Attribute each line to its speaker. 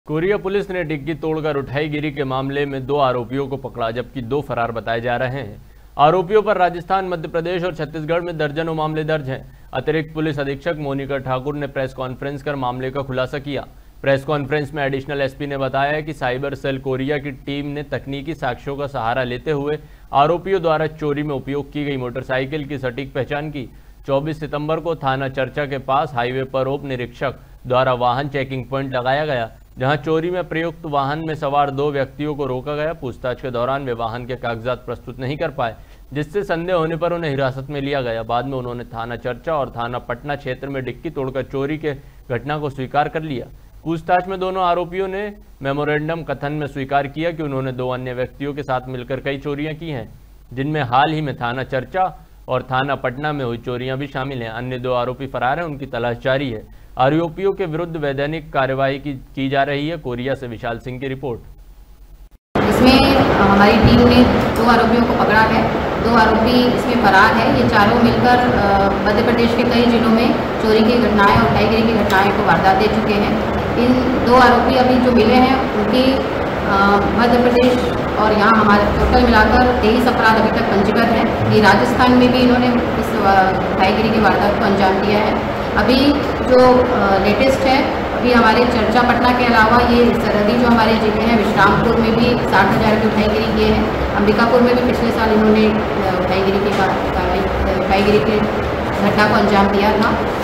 Speaker 1: Korea police ने डिग्गी तोड़कर उठाईगिरी के मामले में 2 आरोपियों को पकड़ा, जबकि 2 फरार बताए जा रहे हैं। आरोपियों पर राजस्थान, मध्य प्रदेश और छत्तीसगढ़ में दर्जनों मामले दर्ज हैं। अतिरिक्त पुलिस अधीक्षक मोनिका ठाकुर ने प्रेस कॉन्फ्रेंस कर मामले का खुलासा किया। प्रेस कॉन्फ्रेंस में एडिशनल एसपी ने बताया कि साइबर सेल कोरिया की टीम ने तकनीकी साक्ष्यों का सहारा लेते हुए आरोपियों द्वारा चोरी में उपयोग की गई मोटरसाइकिल की सटीक पहचान की। 24 सितंबर को थाना चर्चा के पास हाईवे पर उप निरीक्षक द्वारा वाहन चेकिंग पॉइंट लगाया गया, जहां चोरी में प्रयुक्त वाहन में सवार 2 व्यक्तियों को रोका गया। पूछताछ के दौरान वे वाहन के कागजात प्रस्तुत नहीं कर पाए, जिससे संदेह होने पर उन्हें हिरासत में लिया गया। बाद में उन्होंने थाना चर्चा और थाना पटना क्षेत्र में डिक्की तोड़कर चोरी के घटना को स्वीकार कर लिया। पूछताछ में दोनों आरोपियों ने मेमोरेंडम कथन में स्वीकार किया कि उन्होंने 2 अन्य व्यक्तियों के साथ मिलकर कई चोरियां की हैं, जिनमें हाल ही में थाना चर्चा और थाना पटना में हुई चोरियां भी शामिल हैं। अन्य 2 आरोपी फरार हैं, उनकी तलाश जारी है। आरोपियों के विरुद्ध वैधानिक कार्यवाही की जा रही है। कोरिया से विशाल सिंह की रिपोर्ट।
Speaker 2: इसमें हमारी टीम ने 2 आरोपियों को पकड़ा है। 2 आरोपी इसमें फरार है। ये चारों मिलकर मध्य प्रदेश के कई जिलों में चोरी की घटनाएं और उठाईगिरी की घटनाएं को वारदात दे चुके हैं। इन 2 आरोपी अभी जो मिले हैं उनकी मध्य प्रदेश और यहाँ हमारे टोटल मिलाकर 23 अपराध अभी तक पंजीबद्ध हैं। ये राजस्थान में भी इन्होंने इस उठाईगिरी की वारदात को अंजाम दिया है। अभी जो लेटेस्ट है, अभी हमारे चर्चा पटना के अलावा ये सरहदी जो हमारे जिले हैं, विश्रामपुर में भी 60,000 की उठाईगिरी किए हैं। अंबिकापुर में भी पिछले साल इन्होंने उठाईगिरी की घटना को अंजाम दिया था।